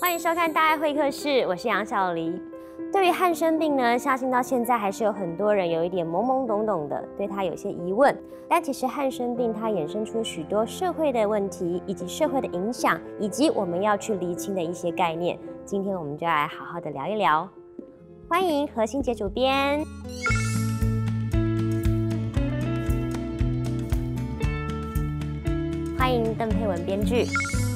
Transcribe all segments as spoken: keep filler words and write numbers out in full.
欢迎收看大爱会客室，我是杨小黎。对于汉生病呢，相信到现在还是有很多人有一点懵懵懂懂的，对他有些疑问。但其实汉生病它衍生出许多社会的问题，以及社会的影响，以及我们要去厘清的一些概念。今天我们就来好好的聊一聊。欢迎何欣杰主编。欢迎邓佩文编剧。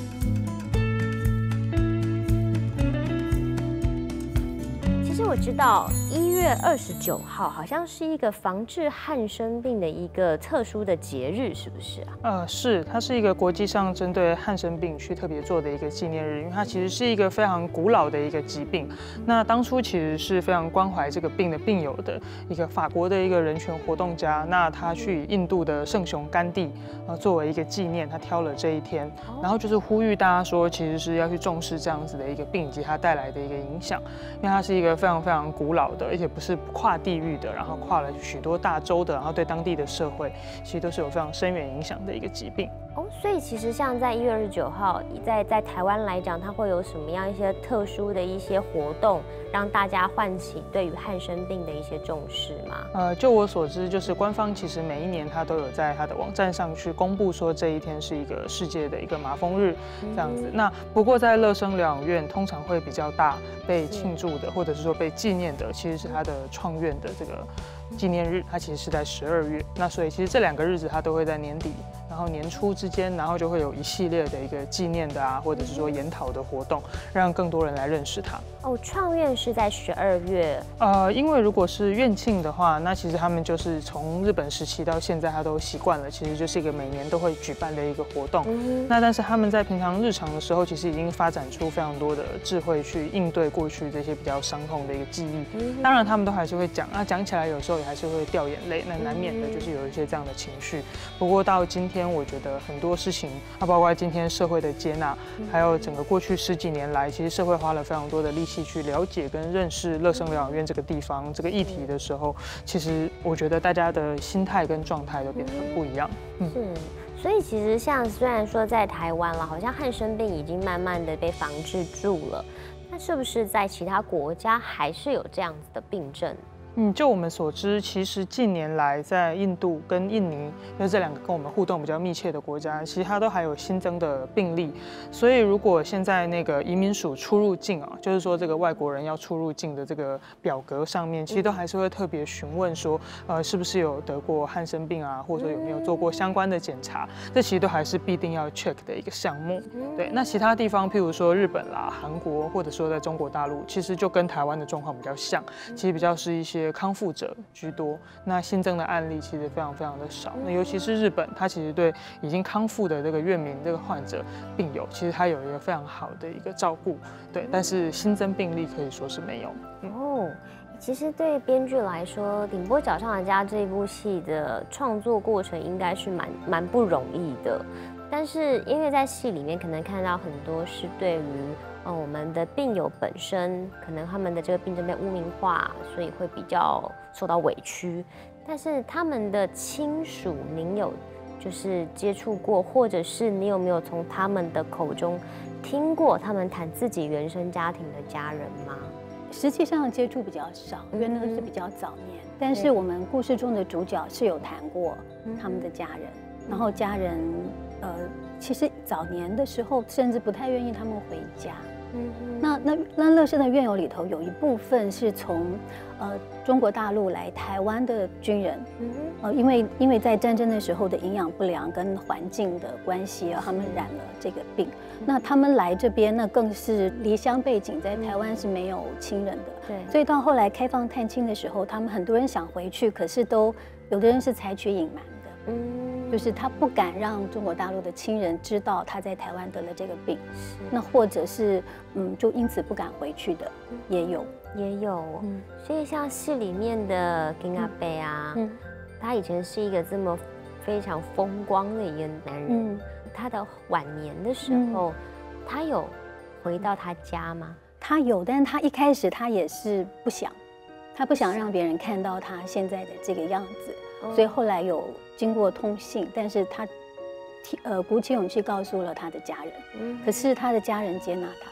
其实我知道一月二十九号好像是一个防治汉生病的一个特殊的节日，是不是啊？ 呃，是，它是一个国际上针对汉生病去特别做的一个纪念日，因为它其实是一个非常古老的一个疾病。那当初其实是非常关怀这个病的病友的一个法国的一个人权活动家，那他去印度的圣雄甘地呃作为一个纪念，他挑了这一天，然后就是呼吁大家说，其实是要去重视这样子的一个病以及它带来的一个影响，因为它是一个非常非常古老的，而且不是跨地域的，然后跨了许多大洲的，然后对当地的社会其实都是有非常深远影响的一个疾病。 哦，所以其实像在一月二十九号，在在台湾来讲，它会有什么样一些特殊的一些活动，让大家唤起对于汉生病的一些重视吗？ 呃，就我所知，就是官方其实每一年它都有在它的网站上去公布说这一天是一个世界的一个麻风日这样子。嗯、那不过在乐生疗养院通常会比较大被庆祝的，或者是说被纪念的，其实是它的创院的这个纪念日，它其实是在十二月。那所以其实这两个日子它都会在年底，然后年初之间，然后就会有一系列的一个纪念的啊，或者是说研讨的活动，让更多人来认识它。 哦，创院是在十二月。 呃，因为如果是院庆的话，那其实他们就是从日本时期到现在，他都习惯了，其实就是一个每年都会举办的一个活动。嗯、那但是他们在平常日常的时候，其实已经发展出非常多的智慧去应对过去这些比较伤痛的一个记忆。嗯、当然，他们都还是会讲，那讲起来有时候也还是会掉眼泪，那难免的就是有一些这样的情绪。不过到今天，我觉得很多事情，啊，包括今天社会的接纳，还有整个过去十几年来，其实社会花了非常多的力气去了解跟认识乐生疗养院这个地方这个议题的时候，其实我觉得大家的心态跟状态都变得很不一样。 嗯，是，所以其实像虽然说在台湾了，好像汉生病已经慢慢的被防治住了，那是不是在其他国家还是有这样子的病症？ 嗯，就我们所知，其实近年来在印度跟印尼，因为这两个跟我们互动比较密切的国家，其实它都还有新增的病例。所以如果现在那个移民署出入境啊，就是说这个外国人要出入境的这个表格上面，其实都还是会特别询问说，呃，是不是有得过汉生病啊，或者说有没有做过相关的检查，这其实都还是必定要 check 的一个项目。对，那其他地方，譬如说日本啦、韩国，或者说在中国大陆，其实就跟台湾的状况比较像，其实比较是一些康复者居多，那新增的案例其实非常非常的少。那尤其是日本，它其实对已经康复的这个院民、这个患者、病友，其实它有一个非常好的一个照顾。对，但是新增病例可以说是没有。 嗯、哦，其实对编剧来说，《顶波脚上的家》这一部戏的创作过程应该是蛮蛮不容易的。但是因为在戏里面可能看到很多是对于呃我们的病友本身，可能他们的这个病症被污名化，所以会比较受到委屈。但是他们的亲属，您有就是接触过，或者是你有没有从他们的口中听过他们谈自己原生家庭的家人吗？ 实际上接触比较少，因为那个是比较早年。嗯、但是我们故事中的主角是有谈过他们的家人，嗯、然后家人。呃，其实早年的时候，甚至不太愿意他们回家。嗯，那那那乐生的院友里头有一部分是从呃中国大陆来台湾的军人，嗯，呃，因为因为在战争的时候的营养不良跟环境的关系啊，他们染了这个病。嗯、那他们来这边，那更是离乡背景，在台湾是没有亲人的。对，所以到后来开放探亲的时候，他们很多人想回去，可是都有的人是采取隐瞒的。嗯，就是他不敢让中国大陆的亲人知道他在台湾得了这个病，那或者是嗯，就因此不敢回去的，也有， 也有。嗯，所以像戏里面的金阿伯啊，嗯，他以前是一个这么非常风光的一个男人，嗯，他的晚年的时候，嗯、他有回到他家吗？ 他有，但是他一开始他也是不想，他不想让别人看到他现在的这个样子。所以后来有经过通信，但是他提呃鼓起勇气告诉了他的家人，嗯、可是他的家人接纳他，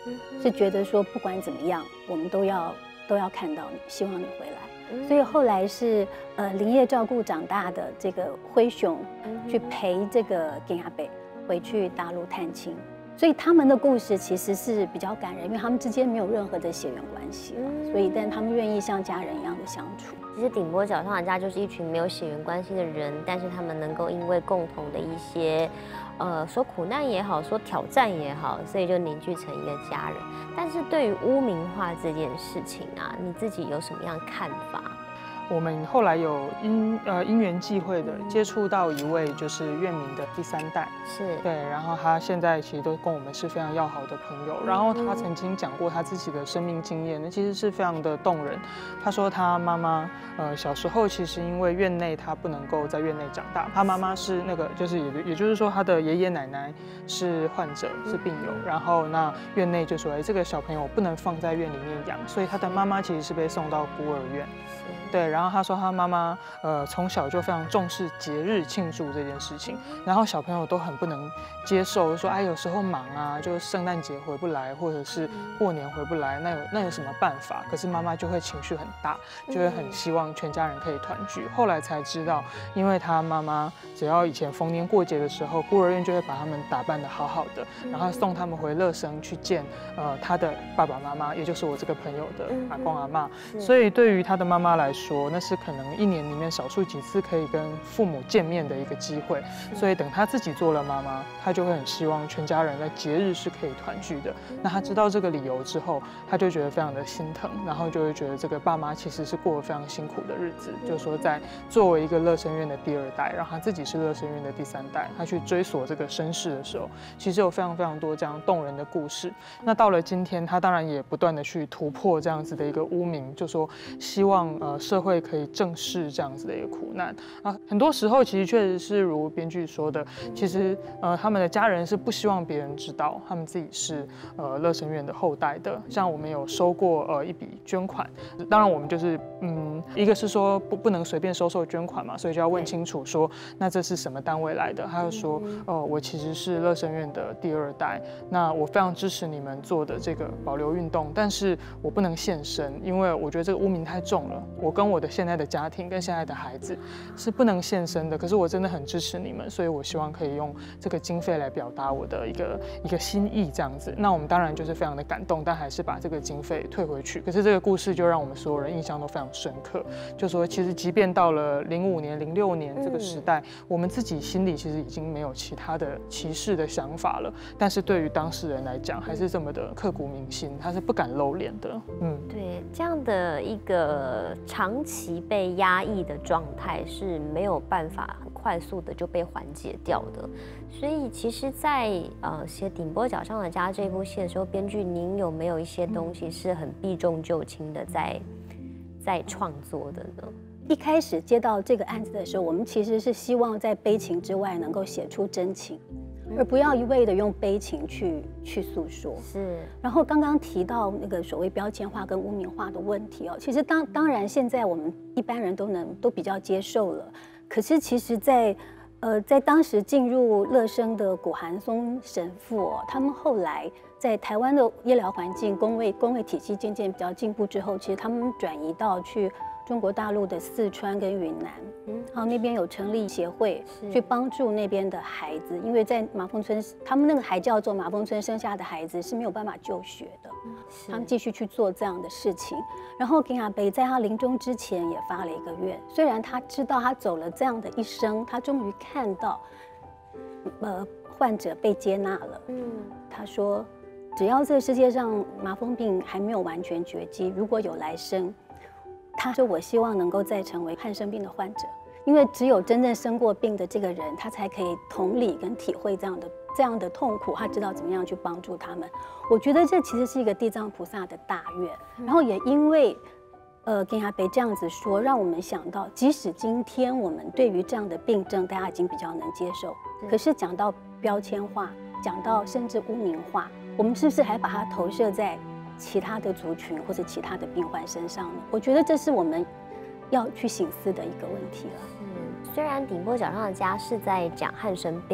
是觉得说不管怎么样，我们都要都要看到你，希望你回来。所以后来是呃林业照顾长大的这个灰熊，去陪这个丁阿北回去大陆探亲。所以他们的故事其实是比较感人，因为他们之间没有任何的血缘关系了，嗯、所以但他们愿意像家人一样的相处。 其实顶波角上的家就是一群没有血缘关系的人，但是他们能够因为共同的一些，呃，说苦难也好，说挑战也好，所以就凝聚成一个家人。但是对于污名化这件事情啊，你自己有什么样的看法？ 我们后来有因呃因缘际会的接触到一位就是院民的第三代， 是对，然后他现在其实都跟我们是非常要好的朋友。然后他曾经讲过他自己的生命经验，那其实是非常的动人。他说他妈妈呃小时候其实因为院内他不能够在院内长大，他妈妈是那个就是也也就是说他的爷爷奶奶是患者是病友，然后那院内就说哎这个小朋友不能放在院里面养，所以他的妈妈其实是被送到孤儿院。对，然后他说他妈妈呃从小就非常重视节日庆祝这件事情，然后小朋友都很不能接受，说哎有时候忙啊，就圣诞节回不来，或者是过年回不来，那有那有什么办法？可是妈妈就会情绪很大，就会很希望全家人可以团聚。后来才知道，因为他妈妈只要以前逢年过节的时候，孤儿院就会把他们打扮得好好的，然后送他们回乐生去见呃他的爸爸妈妈，也就是我这个朋友的阿公阿嬷。所以对于他的妈妈来说，说那是可能一年里面少数几次可以跟父母见面的一个机会，所以等他自己做了妈妈，他就会很希望全家人在节日是可以团聚的。那他知道这个理由之后，他就觉得非常的心疼，然后就会觉得这个爸妈其实是过得非常辛苦的日子。就是说，在作为一个乐生院的第二代，然后他自己是乐生院的第三代，他去追索这个身世的时候，其实有非常非常多这样动人的故事。那到了今天，他当然也不断的去突破这样子的一个污名，就说希望呃社会可以正视这样子的一个苦难啊。很多时候其实确实是如编剧说的，其实呃他们的家人是不希望别人知道他们自己是呃乐生院的后代的。像我们有收过呃一笔捐款，当然我们就是嗯一个是说不不能随便收受捐款嘛，所以就要问清楚说那这是什么单位来的。他就说哦、呃、我其实是乐生院的第二代，那我非常支持你们做的这个保留运动，但是我不能现身，因为我觉得这个污名太重了。我跟我的现在的家庭跟现在的孩子是不能现身的，可是我真的很支持你们，所以我希望可以用这个经费来表达我的一个一个心意这样子。那我们当然就是非常的感动，但还是把这个经费退回去。可是这个故事就让我们所有人印象都非常深刻，就说其实即便到了零五年、零六年这个时代，嗯、我们自己心里其实已经没有其他的歧视的想法了，但是对于当事人来讲，还是这么的刻骨铭心，他是不敢露脸的。嗯， 对，这样的一个长期被压抑的状态是没有办法很快速的就被缓解掉的。所以其实在，在呃写《顶波脚上的家》这部戏的时候，编剧您有没有一些东西是很避重就轻的在在创作的呢？ 一开始接到这个案子的时候，我们其实是希望在悲情之外能够写出真情，而不要一味的用悲情去去诉说。 是。然后刚刚提到那个所谓标签化跟污名化的问题哦，其实当当然现在我们一般人都能都比较接受了，可是其实在，呃在当时进入乐生的古寒松神父哦，他们后来在台湾的医疗环境、公卫公卫体系渐渐比较进步之后，其实他们转移到去中国大陆的四川跟云南，嗯，然后那边有成立协会去帮助那边的孩子，因为在马峰村，他们那个还叫做马峰村生下的孩子是没有办法就学的，他们继续去做这样的事情。然后金阿北在他临终之前也发了一个愿，虽然他知道他走了这样的一生，他终于看到，呃，患者被接纳了，嗯，他说，只要这个世界上麻风病还没有完全绝迹，如果有来生。他说：“我希望能够再成为汉生病的患者，因为只有真正生过病的这个人，他才可以同理跟体会这样的这样的痛苦，他知道怎么样去帮助他们。我觉得这其实是一个地藏菩萨的大愿。然后也因为，呃，跟阿北这样子说，让我们想到，即使今天我们对于这样的病症，大家已经比较能接受，可是讲到标签化，讲到甚至污名化，我们是不是还把它投射在其他的族群或者其他的病患身上呢？我觉得这是我们要去省思的一个问题了。 嗯，虽然顶波脚上的家是在讲汉生病，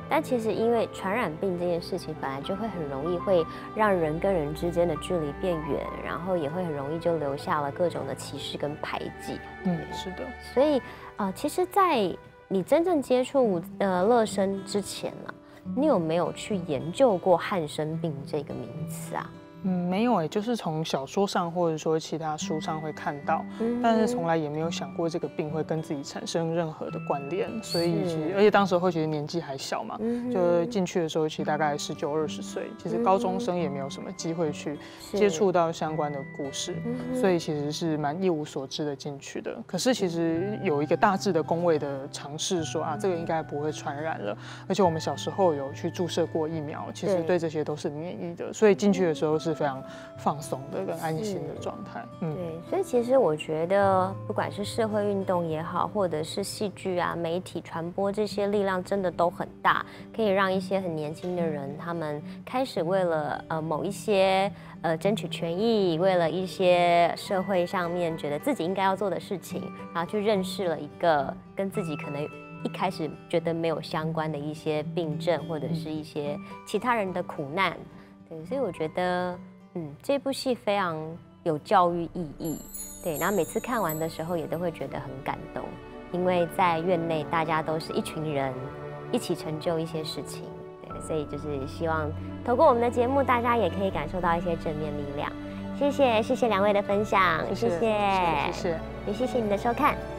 但其实因为传染病这件事情本来就会很容易会让人跟人之间的距离变远，然后也会很容易就留下了各种的歧视跟排挤。 嗯，是的。 所以呃，其实，在你真正接触呃乐生之前呢、啊，你有没有去研究过汉生病这个名词啊？ 嗯，没有哎、欸，就是从小说上或者说其他书上会看到，嗯、但是从来也没有想过这个病会跟自己产生任何的关联。所以其实，而且当时候其实年纪还小嘛，嗯、就进去的时候其实大概十九二十岁，其实高中生也没有什么机会去接触到相关的故事，所以其实是蛮一无所知的进去的。可是其实有一个大致的公卫的尝试说啊，这个应该不会传染了，而且我们小时候有去注射过疫苗，其实对这些都是免疫的，所以进去的时候是非常放松的跟安心的状态。 嗯，对，所以其实我觉得，不管是社会运动也好，或者是戏剧啊、媒体传播这些力量，真的都很大，可以让一些很年轻的人，他们开始为了呃某一些呃争取权益，为了一些社会上面觉得自己应该要做的事情，然后去认识了一个跟自己可能一开始觉得没有相关的一些病症，或者是一些其他人的苦难。对，所以我觉得，嗯，这部戏非常有教育意义。对，然后每次看完的时候也都会觉得很感动，因为在院内大家都是一群人，一起成就一些事情。对，所以就是希望透过我们的节目，大家也可以感受到一些正面力量。谢谢，谢谢两位的分享， 谢谢，谢谢，谢谢， 也谢谢你的收看。